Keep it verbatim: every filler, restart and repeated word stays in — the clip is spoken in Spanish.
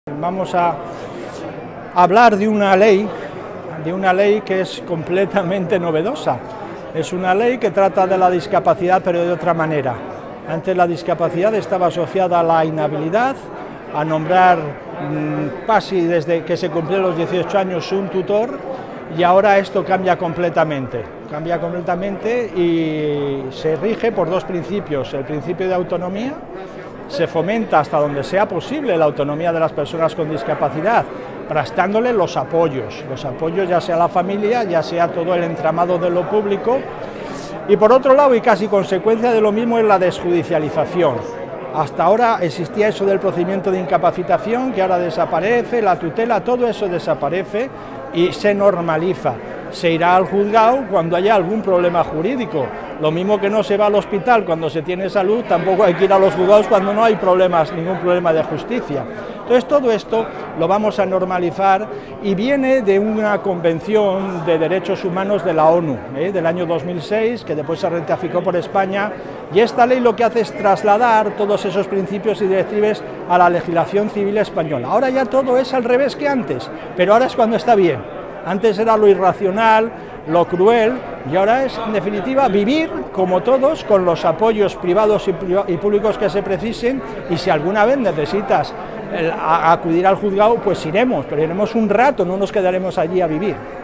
Vamos a hablar de una ley, de una ley que es completamente novedosa. Es una ley que trata de la discapacidad, pero de otra manera. Antes la discapacidad estaba asociada a la inhabilidad, a nombrar mmm, casi desde que se cumplieron los dieciocho años un tutor, y ahora esto cambia completamente. Cambia completamente y se rige por dos principios: el principio de autonomía. Se fomenta hasta donde sea posible la autonomía de las personas con discapacidad, prestándole los apoyos, los apoyos ya sea la familia, ya sea todo el entramado de lo público. Y por otro lado, y casi consecuencia de lo mismo, es la desjudicialización. Hasta ahora existía eso del procedimiento de incapacitación, que ahora desaparece, la tutela, todo eso desaparece y se normaliza. Se irá al juzgado cuando haya algún problema jurídico. Lo mismo que no se va al hospital cuando se tiene salud, tampoco hay que ir a los juzgados cuando no hay problemas, ningún problema de justicia. Entonces todo esto lo vamos a normalizar y viene de una convención de derechos humanos de la ONU, ¿eh? del año dos mil seis, que después se ratificó por España, y esta ley lo que hace es trasladar todos esos principios y directrices a la legislación civil española. Ahora ya todo es al revés que antes, pero ahora es cuando está bien. Antes era lo irracional, lo cruel, y ahora es, en definitiva, vivir como todos, con los apoyos privados y, y públicos que se precisen, y si alguna vez necesitas el, a, acudir al juzgado, pues iremos, pero iremos un rato, no nos quedaremos allí a vivir.